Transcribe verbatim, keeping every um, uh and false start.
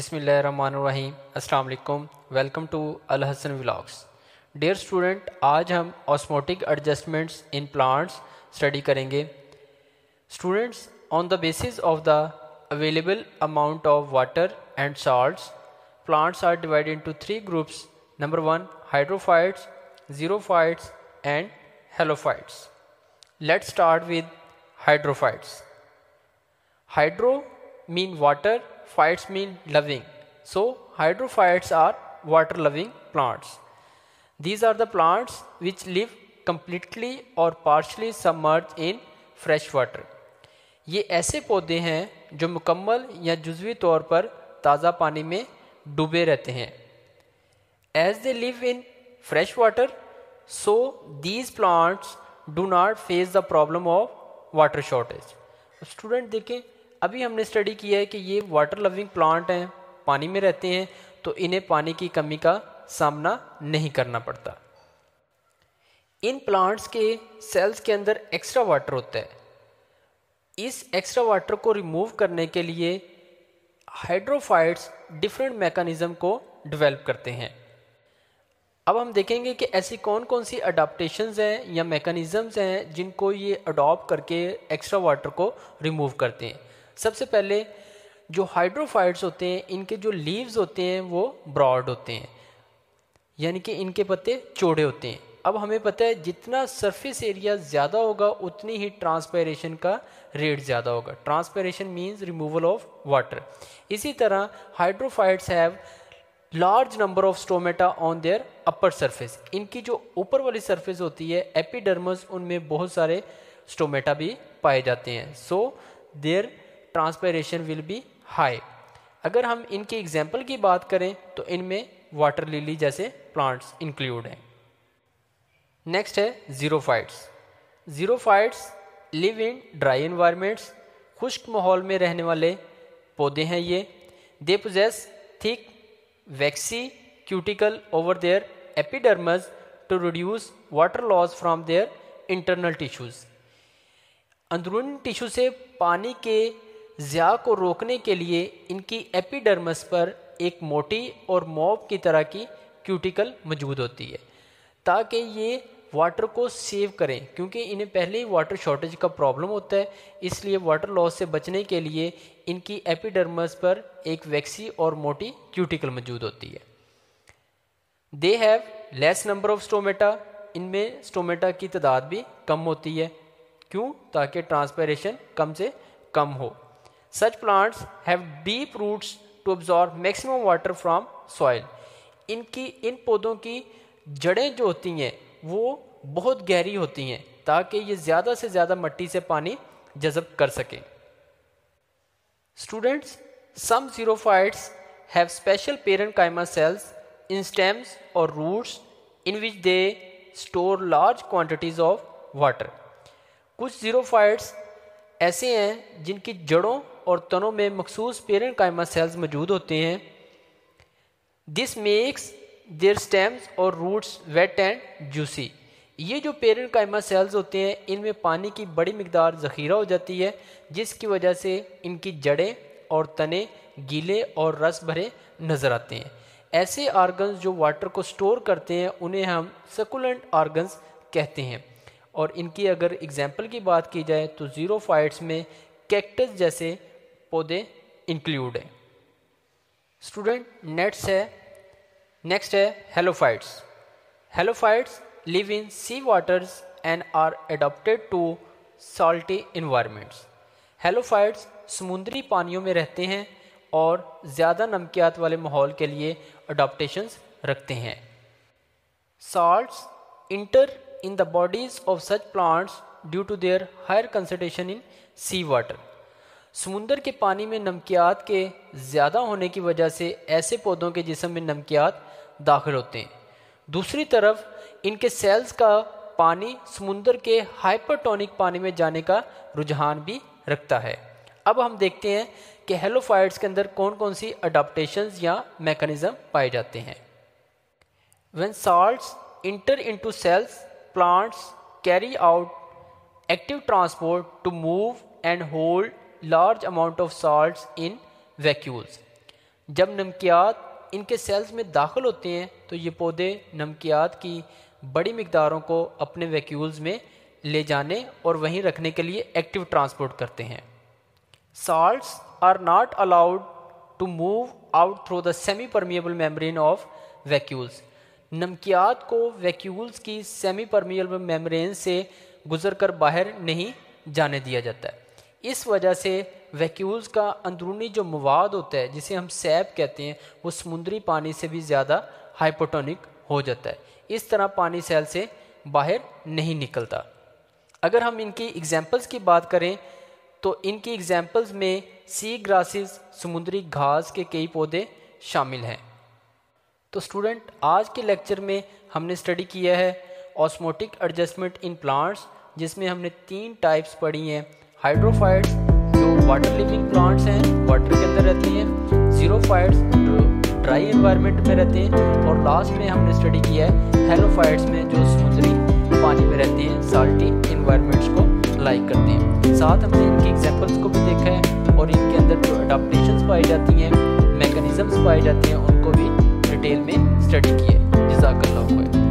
बिस्मिल्लाहिर्रहमानिर्रहीम अस्सलाम वालेकुम। Welcome to Al Hasan vlogs. Dear student, आज हम osmotic adjustments in plants study करेंगे। Students, on the basis of the available amount of water and salts, plants are divided into three groups. Number one, hydrophytes, xerophytes and halophytes. Let's start with hydrophytes. Hydro mean water, phytes mean loving. So hydrophytes are water loving plants. These are the plants which live completely or partially submerged in fresh water. ये ऐसे पौधे हैं जो मुकम्मल या जुज़वी तौर पर ताज़ा पानी में डूबे रहते हैं। As they live in fresh water, so these plants do not face the problem of water shortage. Student देखें, अभी हमने स्टडी किया है कि ये वाटर लविंग प्लांट हैं, पानी में रहते हैं, तो इन्हें पानी की कमी का सामना नहीं करना पड़ता। इन प्लांट्स के सेल्स के अंदर एक्स्ट्रा वाटर होता है। इस एक्स्ट्रा वाटर को रिमूव करने के लिए हाइड्रोफाइट्स डिफरेंट मैकेनिज्म को डेवलप करते हैं। अब हम देखेंगे कि ऐसी कौन कौन सी अडाप्टेशंस हैं या मैकेनिज़म्स हैं जिनको ये अडॉप्ट करके एक्स्ट्रा वाटर को रिमूव करते हैं। सबसे पहले जो हाइड्रोफाइट्स होते हैं, इनके जो लीव्स होते हैं वो ब्रॉड होते हैं, यानी कि इनके पत्ते चौड़े होते हैं। अब हमें पता है जितना सरफेस एरिया ज़्यादा होगा उतनी ही ट्रांसपायरेशन का रेट ज़्यादा होगा। Transpiration means removal of water. इसी तरह hydrophytes have large number of stomata on their upper surface. इनकी जो ऊपर वाली सरफेस होती है एपिडर्मस, उनमें बहुत सारे स्टोमेटा भी पाए जाते हैं। So their transpiration will be high. अगर हम इनके एग्जाम्पल की बात करें तो इनमें वाटर लिली जैसे प्लांट्स इंक्लूड हैं। नेक्स्ट है xerophytes. Xerophytes live in dry environments. खुश्क माहौल में रहने वाले पौधे हैं ये। They possess thick waxy cuticle over their epidermis to reduce water loss from their internal tissues. अंदरूनी टिश्यू से पानी के ज़िया को रोकने के लिए इनकी एपिडर्मस पर एक मोटी और मॉब की तरह की क्यूटिकल मौजूद होती है ताकि ये वाटर को सेव करें, क्योंकि इन्हें पहले ही वाटर शॉर्टेज का प्रॉब्लम होता है। इसलिए वाटर लॉस से बचने के लिए इनकी एपिडर्मस पर एक वैक्सी और मोटी क्यूटिकल मौजूद होती है। They have less number of stomata. इनमें स्टोमेटा की तादाद भी कम होती है। क्यों? ताकि ट्रांसपायरेशन कम से कम हो। Such plants have deep roots to absorb maximum water from soil. इनकी इन पौधों की जड़ें जो होती हैं वो बहुत गहरी होती हैं ताकि ये ज़्यादा से ज़्यादा मिट्टी से पानी जज़ब कर सकें। Students, some xerophytes have special parenchyma cells in stems और roots in which they store large quantities of water. कुछ ज़ीरोफाइट्स ऐसे हैं जिनकी जड़ों और तनों में मखसूस पेरेन्काइमा सेल्स मौजूद होते हैं। दिस मेक्स देयर स्टेम्स और रूट्स वेट एंड जूसी। ये जो पेरेन्काइमा सेल्स होते हैं इनमें पानी की बड़ी मिकदार ज़ख़ीरा हो जाती है, जिसकी वजह से इनकी जड़ें और तने गीले और रस भरे नज़र आते हैं। ऐसे आर्गन्स जो वाटर को स्टोर करते हैं उन्हें हम सकुलेंट आर्गन्स कहते हैं। और इनकी अगर एग्जाम्पल की बात की जाए तो ज़ीरोफाइट्स में कैक्टस जैसे पौधे इंक्लूड हैं। स्टूडेंट, नेक्स्ट है नेक्स्ट है halophytes. Halophytes live in sea waters and are adapted to salty environments. Halophytes समुद्री पानियों में रहते हैं और ज़्यादा नमकियात वाले माहौल के लिए अडॉप्टेशंस रखते हैं। Salts enter in the bodies of such plants due to their higher concentration in sea water. समुंदर के पानी में नमकियात के ज़्यादा होने की वजह से ऐसे पौधों के जिस्म में नमकियात दाखिल होते हैं। दूसरी तरफ इनके सेल्स का पानी समुंदर के हाइपरटोनिक पानी में जाने का रुझान भी रखता है। अब हम देखते हैं कि हेलोफाइट्स के अंदर कौन कौन सी अडाप्टेशंस या मैकेनिज्म पाए जाते हैं। When salts enter into cells, plants carry out active transport to move and hold large amount of salts in vacuoles. जब नमकियात इनके सेल्स में दाखिल होते हैं तो ये पौधे नमकियात की बड़ी मिकदारों को अपने वैक्यूल्स में ले जाने और वहीं रखने के लिए एक्टिव ट्रांसपोर्ट करते हैं। Salts are not allowed to move out through the semi permeable membrane of vacuoles. नमकियात को वैक्यूल्स की सेमी परमिएबल मेम्ब्रेन से गुजरकर बाहर नहीं जाने दिया जाता है। इस वजह से वैक्यूल्स का अंदरूनी जो मवाद होता है जिसे हम सैप कहते हैं वो समुद्री पानी से भी ज़्यादा हाइपोटोनिक हो जाता है। इस तरह पानी सेल से बाहर नहीं निकलता। अगर हम इनकी एग्जांपल्स की बात करें तो इनकी एग्जांपल्स में सी ग्रासेस समुद्री घास के कई पौधे शामिल हैं। तो स्टूडेंट, आज के लेक्चर में हमने स्टडी किया है ऑस्मोटिक एडजस्टमेंट इन प्लांट्स, जिसमें हमने तीन टाइप्स पढ़ी हैं। हाइड्रोफाइट्स जो वाटर लिविंग प्लांट्स हैं, वाटर के अंदर रहते हैं। जीरोफाइट्स जो ड्राई एनवायरनमेंट में रहते हैं। और लास्ट में हमने स्टडी किया है हेलोफाइट्स में जो समुद्री पानी में रहते हैं, साल्टी एनवायरनमेंट्स को लाइक करते हैं। साथ हमने इनके एग्जांपल्स को भी देखा है और इनके अंदर जो अडाप्टेशंस पाई जाती हैं, मैकेनिज्म्स पाई जाती हैं, उनको भी डिटेल में स्टडी किए। जज़ाकल्लाह खैर।